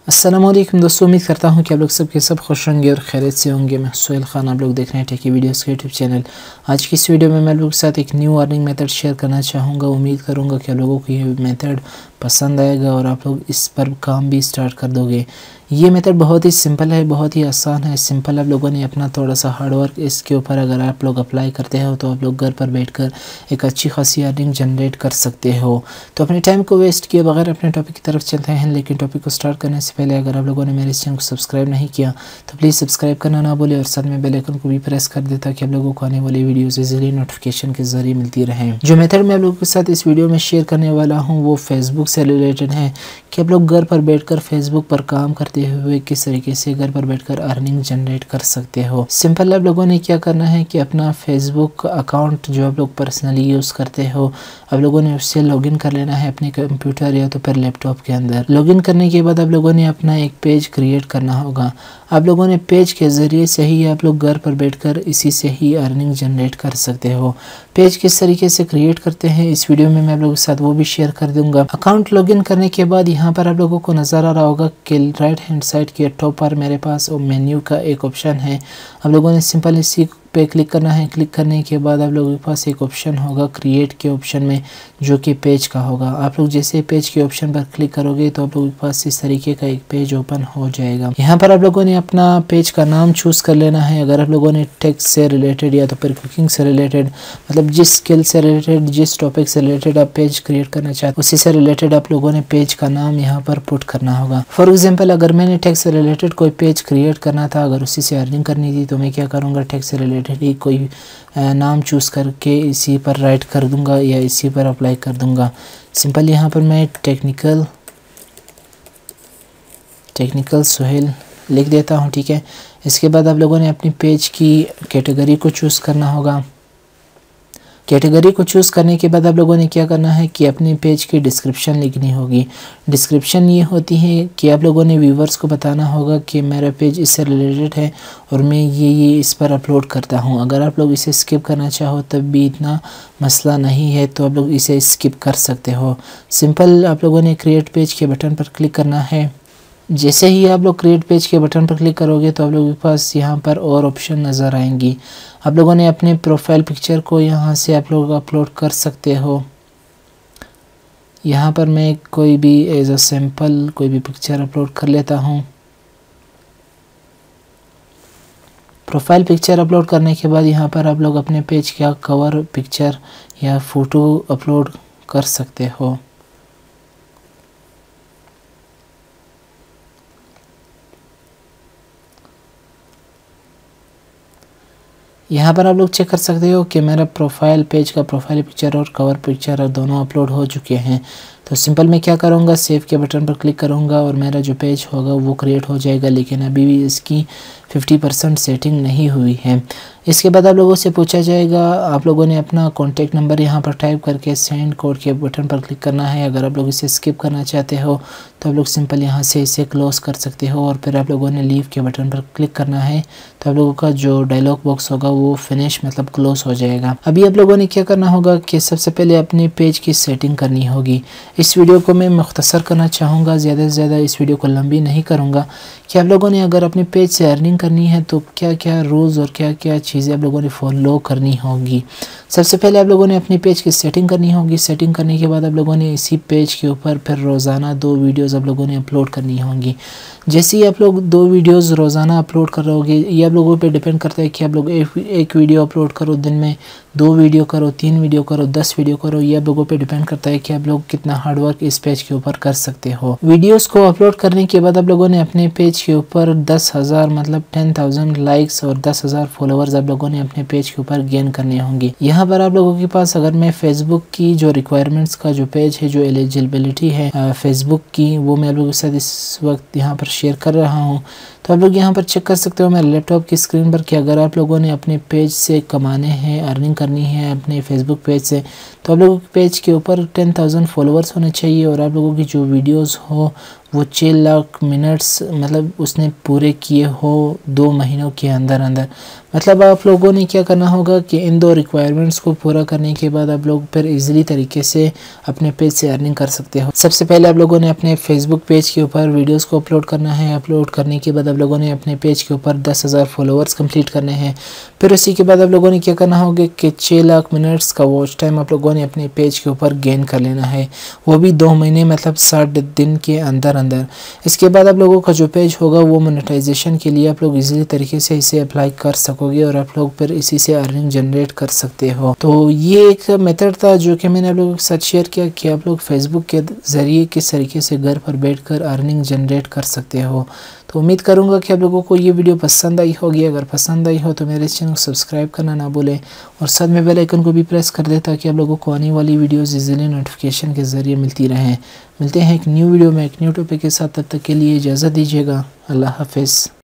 अस्सलाम वालेकुम दोस्तों, उम्मीद करता हूँ कि आप लोग सब खुश होंगे और खैरियत से होंगे। मैं सोहेल खान, आप लोग देख रहे हैं टेकी वीडियोस के यूट्यूब चैनल। आज की इस वीडियो में मैं आप लोगों के साथ एक न्यू अर्निंग मेथड शेयर करना चाहूँगा। उम्मीद करूँगा कि आप लोगों को ये मेथड पसंद आएगा और आप लोग इस पर काम भी स्टार्ट कर दोगे। ये मेथड बहुत ही सिंपल है, बहुत ही आसान है। सिंपल आप लोगों ने अपना थोड़ा सा हार्डवर्क इसके ऊपर अगर आप लोग अप्लाई करते हो तो आप लोग घर पर बैठकर एक अच्छी खासी अर्निंग जनरेट कर सकते हो। तो अपने टाइम को वेस्ट किए बगैर अपने टॉपिक की तरफ चलते हैं। लेकिन टॉपिक को स्टार्ट करने से पहले अगर आप लोगों ने मेरे इस चैनल को सब्सक्राइब नहीं किया तो प्लीज़ सब्सक्राइब करना ना भूलें और साथ में बेल आइकन को भी प्रेस कर दे ताकि आप लोगों को आने वाली वीडियोस इजीली नोटिफिकेशन के जरिए मिलती रहे। जो मेथड मैं आप लोगों के साथ इस वीडियो में शेयर करने वाला हूँ वो फेसबुक से रिलेटेड है कि आप लोग घर पर बैठकर फेसबुक पर काम करते हुए किस तरीके से घर पर बैठकर अर्निंग जनरेट कर सकते हो। सिंपल आप लोगों ने क्या करना है कि अपना फेसबुक अकाउंट जो आप लोग पर्सनली यूज़ करते हो आप लोगों ने उससे लॉगिन कर लेना है अपने कंप्यूटर या तो फिर लैपटॉप के अंदर। लॉगिन करने के बाद आप लोगों ने अपना एक पेज क्रिएट करना होगा। आप लोगों ने पेज के ज़रिए से ही आप लोग घर पर बैठकर इसी से ही अर्निंग जनरेट कर सकते हो। पेज किस तरीके से क्रिएट करते हैं इस वीडियो में मैं आप लोगों के साथ वो भी शेयर कर दूंगा। अकाउंट लॉगिन करने के बाद यहाँ पर आप लोगों को नज़र आ रहा होगा कि राइट हैंड साइड के टॉप पर मेरे पास मेन्यू का एक ऑप्शन है। आप लोगों ने सिंपल इसी पे क्लिक करना है। क्लिक करने के बाद आप लोगों के पास एक ऑप्शन होगा क्रिएट के ऑप्शन में, जो कि पेज का होगा। आप लोग जैसे पेज के ऑप्शन पर क्लिक करोगे तो आप लोगों के पास इस तरीके का एक पेज ओपन हो जाएगा। यहाँ पर आप लोगों ने अपना पेज का नाम चूज़ कर लेना है। अगर आप लोगों ने टेक्स्ट से रिलेटेड या तो फिर कुकिंग से रिलेटेड, मतलब जिस स्किल से रिलेटेड, जिस टॉपिक से रिलेटेड आप पेज क्रिएट करना चाहते हो उसी से रिलेटेड आप लोगों ने पेज का नाम यहाँ पर पुट करना होगा। फॉर एग्जाम्पल अगर मैंने टेक्स्ट से रिलेटेड कोई पेज क्रिएट करना था, अगर उसी से अर्निंग करनी थी तो मैं क्या करूँगा, टेक्स्ट से रिलेटेड ही कोई नाम चूज़ करके इसी पर राइट कर दूंगा या इसी पर अप्लाई कर दूंगा। सिंपल यहाँ पर मैं टेक्निकल सोहेल लिख देता हूँ, ठीक है। इसके बाद आप लोगों ने अपनी पेज की कैटेगरी को चूज़ करना होगा। कैटेगरी को चूज़ करने के बाद आप लोगों ने क्या करना है कि अपने पेज की डिस्क्रिप्शन लिखनी होगी। डिस्क्रिप्शन ये होती है कि आप लोगों ने व्यूवर्स को बताना होगा कि मेरा पेज इससे रिलेटेड है और मैं ये इस पर अपलोड करता हूँ। अगर आप लोग इसे स्किप करना चाहो तब भी इतना मसला नहीं है, तो आप लोग इसे स्किप कर सकते हो। सिंपल आप लोगों ने क्रिएट पेज के बटन पर क्लिक करना है। जैसे ही आप लोग क्रिएट पेज के बटन पर क्लिक करोगे तो आप लोगों के पास यहाँ पर और ऑप्शन नज़र आएंगी। आप लोगों ने अपने प्रोफाइल पिक्चर को यहाँ से आप लोग अपलोड कर सकते हो। यहाँ पर मैं कोई भी एज अ सैम्पल कोई भी पिक्चर अपलोड कर लेता हूँ। प्रोफाइल पिक्चर अपलोड करने के बाद यहाँ पर आप लोग अपने पेज का कवर पिक्चर या फ़ोटो अपलोड कर सकते हो। यहाँ पर आप लोग चेक कर सकते हो कि मेरा पेज का प्रोफाइल पिक्चर और कवर पिक्चर दोनों अपलोड हो चुके हैं। तो सिंपल मैं क्या करूँगा, सेव के बटन पर क्लिक करूँगा और मेरा जो पेज होगा वो क्रिएट हो जाएगा। लेकिन अभी भी इसकी 50% सेटिंग नहीं हुई है। इसके बाद आप लोगों से पूछा जाएगा, आप लोगों ने अपना कॉन्टैक्ट नंबर यहाँ पर टाइप करके सेंड कोड के बटन पर क्लिक करना है। अगर आप लोग इसे स्किप करना चाहते हो तो आप लोग सिंपल यहाँ से इसे क्लोज़ कर सकते हो और फिर आप लोगों ने लीव के बटन पर क्लिक करना है। तो आप लोगों का जो डायलॉग बॉक्स होगा वो फिनिश मतलब क्लोज हो जाएगा। अभी आप लोगों ने क्या करना होगा कि सबसे पहले अपने पेज की सेटिंग करनी होगी। इस वीडियो को मैं मुख्तसर करना चाहूँगा, ज़्यादा से ज़्यादा इस वीडियो को लंबी नहीं करूँगा। कि आप लोगों ने अगर अपने पेज से अर्निंग करनी है तो क्या क्या रूल्स और क्या क्या चीज़ें आप लोगों ने फॉलो करनी होगी। सबसे पहले आप लोगों ने अपनी पेज की सेटिंग करनी होगी। सेटिंग करने के बाद आप लोगों ने इसी पेज के ऊपर फिर रोज़ाना 2 वीडियोज़ आप लोगों ने अपलोड करनी होंगी। जैसे ही आप लोग 2 वीडियोज़ रोज़ाना अपलोड कर रहोगे, ये आप लोगों पे डिपेंड करता है कि आप लोग एक वीडियो अपलोड करो दिन में, 2 वीडियो करो, 3 वीडियो करो, 10 वीडियो करो। ये आप लोगों पे डिपेंड करता है कि आप लोग कितना हार्डवर्क इस पेज के ऊपर कर सकते हो। वीडियोस को अपलोड करने के बाद आप लोगों ने अपने पेज के ऊपर 10,000 मतलब 10,000 लाइक्स और 10,000 फॉलोवर्स आप लोगों ने अपने पेज के ऊपर गेन करने होंगे। यहाँ पर आप लोगों के पास अगर मैं फेसबुक की जो रिक्वायरमेंट्स का जो पेज है, जो एलिजिबिलिटी है फेसबुक की, वो मैं आप लोगों के साथ इस वक्त यहाँ पर शेयर कर रहा हूँ। तो आप लोग यहाँ पर चेक कर सकते हो मेरे लैपटॉप की स्क्रीन पर कि अगर आप लोगों ने अपने पेज से कमाने हैं, अर्निंग करनी है अपने फेसबुक पेज से, तो आप लोगों के पेज के ऊपर 10,000 फॉलोवर्स होने चाहिए और आप लोगों की जो वीडियोस हो वो 6 लाख मिनट्स मतलब उसने पूरे किए हो 2 महीनों के अंदर अंदर। मतलब आप लोगों ने क्या करना होगा कि इन 2 रिक्वायरमेंट्स को पूरा करने के बाद आप लोग फिर इजीली तरीके से अपने पेज से अर्निंग कर सकते हो। सबसे पहले आप लोगों ने अपने फेसबुक पेज के ऊपर वीडियोस को अपलोड करना है। अपलोड करने के बाद आप लोगों ने अपने पेज के ऊपर 10,000 फॉलोअर्स कंप्लीट करने हैं। फिर उसी के बाद आप लोगों ने क्या करना होगा कि 6 लाख मिनट्स का वॉच टाइम आप लोगों ने अपने पेज के ऊपर गेन कर लेना है, वो भी 2 महीने मतलब 60 दिन के अंदर अंदर। इसके बाद आप लोगों का जो पेज होगा वो मोनेटाइजेशन के लिए आप लोग इजीली तरीके से इसे अप्लाई कर सकोगे और आप लोग फिर इसी से अर्निंग जनरेट कर सकते हो। तो ये एक मेथड था जो कि मैंने आप लोगों के साथ शेयर किया कि आप लोग फेसबुक के ज़रिए किस तरीके से घर पर बैठकर अर्निंग जनरेट कर सकते हो। तो उम्मीद करूंगा कि आप लोगों को ये वीडियो पसंद आई होगी। अगर पसंद आई हो तो मेरे चैनल को सब्सक्राइब करना ना भूलें और साथ में बेल आइकन को भी प्रेस कर दें ताकि आप लोगों को आने वाली वीडियोस इजीली नोटिफिकेशन के ज़रिए मिलती रहें। मिलते हैं एक न्यू वीडियो में एक न्यू टॉपिक के साथ, तब तक के लिए इजाज़त दीजिएगा। अल्लाह हाफिज़।